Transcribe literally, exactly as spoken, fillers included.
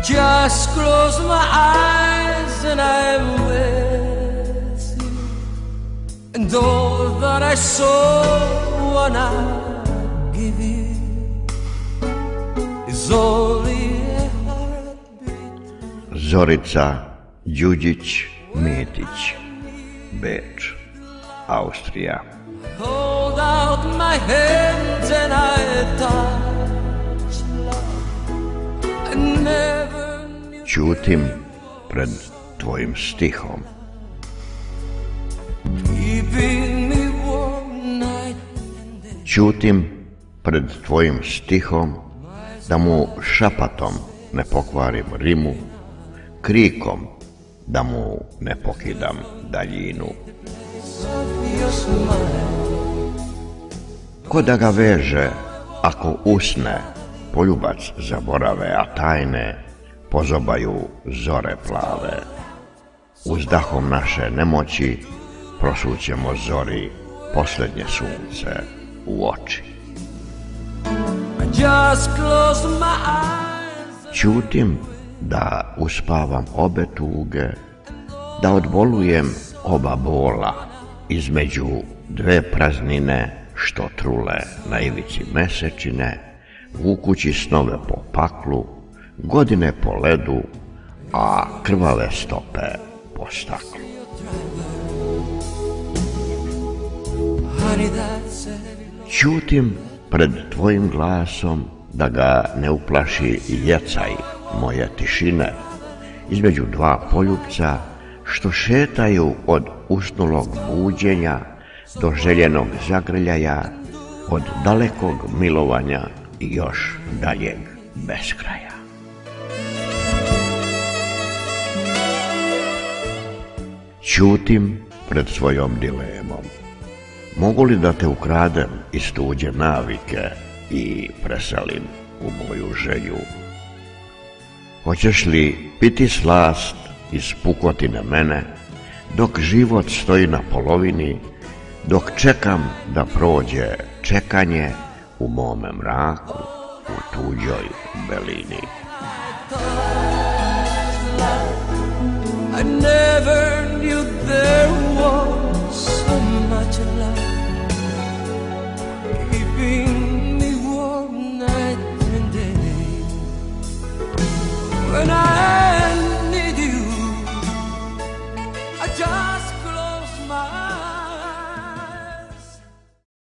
just close my eyes and I'm with you, and all that I so wanna give you is only a heartbeat. Zorica Đuđić Mitić, Beč, Austrija. Hold out my hand and I touch love. I never knew. Ćutim pred tvojim stihom. Keeping me warm night and day. Ćutim pred tvojim stihom, da mu šapatom ne pokvarim rimu, krikom da mu ne pokidam daljinu. Your smile. Ko da ga veže, ako usne, poljubac zaborave, a tajne pozobaju zore plave. Uzdahom naše nemoći prosućemo zori posljednje sunce u oči. I just close my eyes. Ćutim da uspavam obe tuge, da odbolujem oba bola između dve praznine što trule na ivici mesečine, vukući snove po paklu, godine po ledu, a krvave stope po staklu. Honey, that's it. Ćutim pred tvojim glasom, da ga ne uplaši jecaj moje tišine, između dva poljupca što šetaju od usnulog buđenja do željenog zagrljaja, od dalekog milovanja i još daljeg beskraja. Ćutim pred svojom dilemom. Mogu li da te ukradem iz tuđe navike i preselim u moju želju? Hoćeš li piti slast iz pukotine mene, dok život stoji na polovini, dok čekam da prođe čekanje u mome mraku, u tuđoj belini? I never knew there